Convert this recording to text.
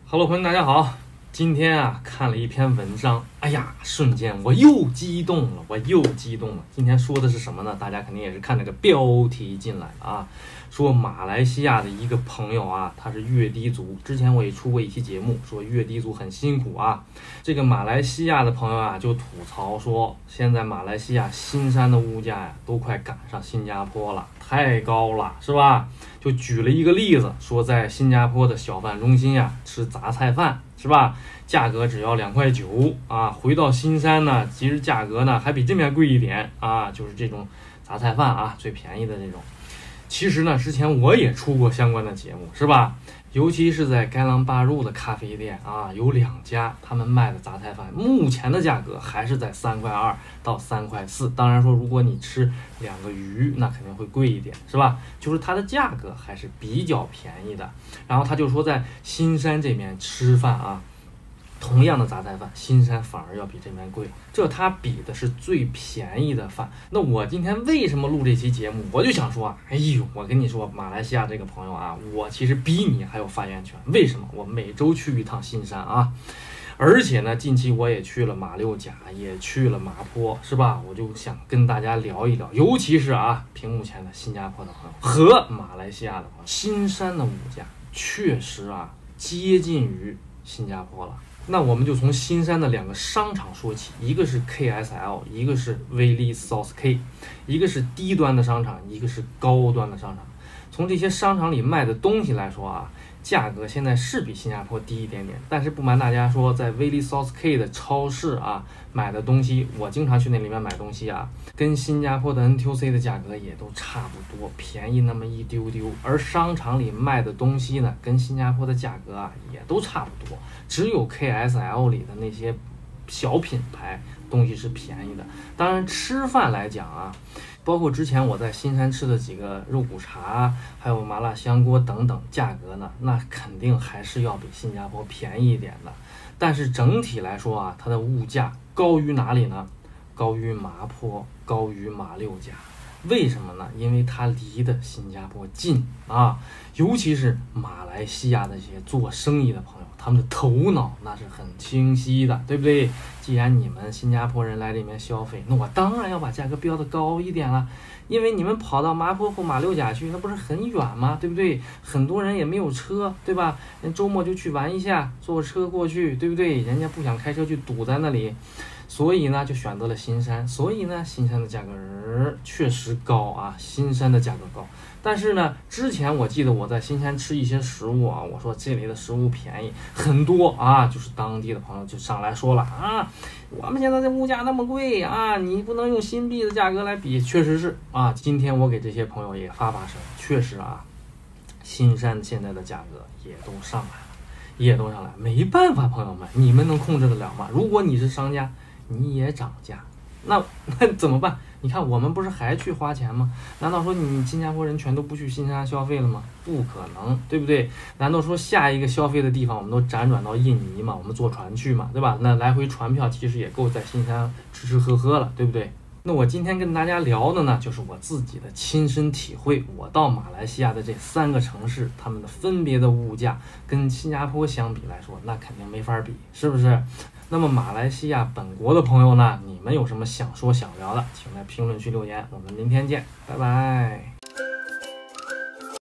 Hello， 朋友们，大家好。今天啊，看了一篇文章，哎呀，瞬间我又激动了。今天说的是什么呢？大家肯定也是看这个标题进来的啊。说马来西亚的一个朋友啊，他是越低族。之前我也出过一期节目，说越低族很辛苦啊。这个马来西亚的朋友啊，就吐槽说，现在马来西亚新山的物价呀，都快赶上新加坡了，太高了，是吧？就举了一个例子，说在新加坡的小贩中心呀，吃杂菜饭，是吧？价格只要2.9块啊。回到新山呢，其实价格呢还比这边贵一点啊，就是这种杂菜饭啊，最便宜的这种。其实呢，之前我也出过相关的节目，是吧？尤其是在盖朗巴路的咖啡店啊，有2家，他们卖的杂菜饭，目前的价格还是在3.2块到3.4块。当然说，如果你吃2个鱼，那肯定会贵一点，是吧？就是它的价格还是比较便宜的。然后他就说，在新山这边吃饭啊，同样的杂菜饭，新山反而要比这边贵，这他比的是最便宜的饭。那我今天为什么录这期节目？我就想说啊，哎呦，我跟你说，马来西亚这个朋友啊，我其实比你还有发言权。为什么？我每周去一趟新山啊，而且呢，近期我也去了马六甲，也去了麻坡，是吧？我就想跟大家聊一聊，尤其是啊，屏幕前的新加坡的朋友和马来西亚的朋友，新山的物价确实啊接近于新加坡了。那我们就从新山的2个商场说起，一个是 KSL， 一个是威利 South K， 一个是低端的商场，一个是高端的商场。从这些商场里卖的东西来说啊，价格现在是比新加坡低一点点，但是不瞒大家说，在威利 South K 的超市啊买的东西，我经常去那里面买东西啊，跟新加坡的 NTUC 的价格也都差不多，便宜那么一丢丢。而商场里卖的东西呢，跟新加坡的价格啊也都差不多，只有 KSL 里的那些小品牌东西是便宜的。当然吃饭来讲啊，包括之前我在新山吃的几个肉骨茶，还有麻辣香锅等等，价格呢，那肯定还是要比新加坡便宜一点的。但是整体来说啊，它的物价高于哪里呢？高于麻坡，高于马六甲。为什么呢？因为它离的新加坡近啊，尤其是马来西亚的这些做生意的朋友，他们的头脑那是很清晰的，对不对？既然你们新加坡人来这边消费，那我当然要把价格标得高一点了，因为你们跑到麻坡或马六甲去，那不是很远吗？对不对？很多人也没有车，对吧？人周末就去玩一下，坐车过去，对不对？人家不想开车去堵在那里。所以呢，就选择了新山。所以呢，新山的价格确实高啊，新山的价格高。但是呢，之前我记得我在新山吃一些食物啊，我说这里的食物便宜很多啊，就是当地的朋友就上来说了啊，我们现在的物价那么贵啊，你不能用新币的价格来比。确实是啊，今天我给这些朋友也发声，确实啊，新山现在的价格也都上来，没办法，朋友们，你们能控制得了吗？如果你是商家，你也涨价，那怎么办？你看我们不是还去花钱吗？难道说你新加坡人全都不去新山消费了吗？不可能，对不对？难道说下一个消费的地方我们都辗转到印尼嘛？我们坐船去嘛，对吧？那来回船票其实也够在新山吃吃喝喝了，对不对？那我今天跟大家聊的呢，就是我自己的亲身体会。我到马来西亚的这3个城市，他们的分别的物价跟新加坡相比来说，那肯定没法比，是不是？那么马来西亚本国的朋友呢，你们有什么想说想聊的，请在评论区留言。我们明天见，拜拜。